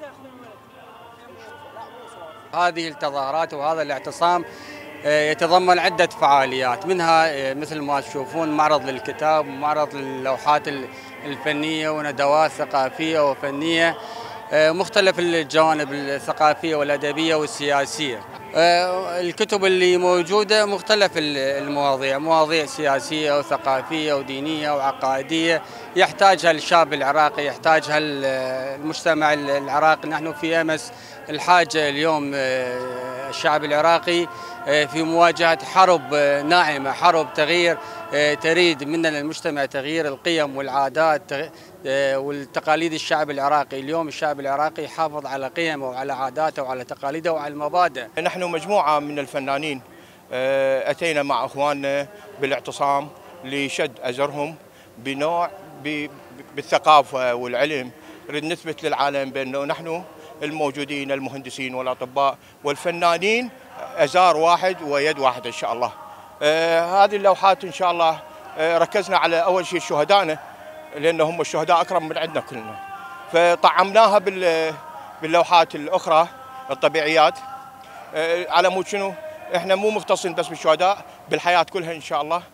هذه التظاهرات وهذا الاعتصام يتضمن عدة فعاليات، منها مثل ما تشوفون معرض للكتاب ومعرض للوحات الفنية وندوات ثقافية وفنية، مختلف الجوانب الثقافية والأدبية والسياسية. الكتب اللي موجودة مختلف المواضيع، مواضيع سياسية وثقافية ودينية وعقائدية يحتاجها الشعب العراقي، يحتاجها المجتمع العراقي. نحن في أمس الحاجة اليوم الشعب العراقي في مواجهة حرب ناعمة، حرب تغيير، تريد منا المجتمع تغيير القيم والعادات والتقاليد. الشعب العراقي اليوم، الشعب العراقي يحافظ على قيمه وعلى عاداته وعلى تقاليده وعلى المبادئ. نحن مجموعة من الفنانين أتينا مع أخواننا بالاعتصام لشد أزرهم بنوع بالثقافة والعلم. نريد نثبت للعالم بأنه نحن الموجودين المهندسين والأطباء والفنانين أزار واحد ويد واحدة إن شاء الله. هذه اللوحات إن شاء الله ركزنا على أول شيء شهدائنا، لأنهم الشهداء أكرم من عندنا كلنا، فطعمناها باللوحات الأخرى الطبيعيات، على مود شنو؟ إحنا مو مختصين بس بالشهداء، بالحياة كلها إن شاء الله.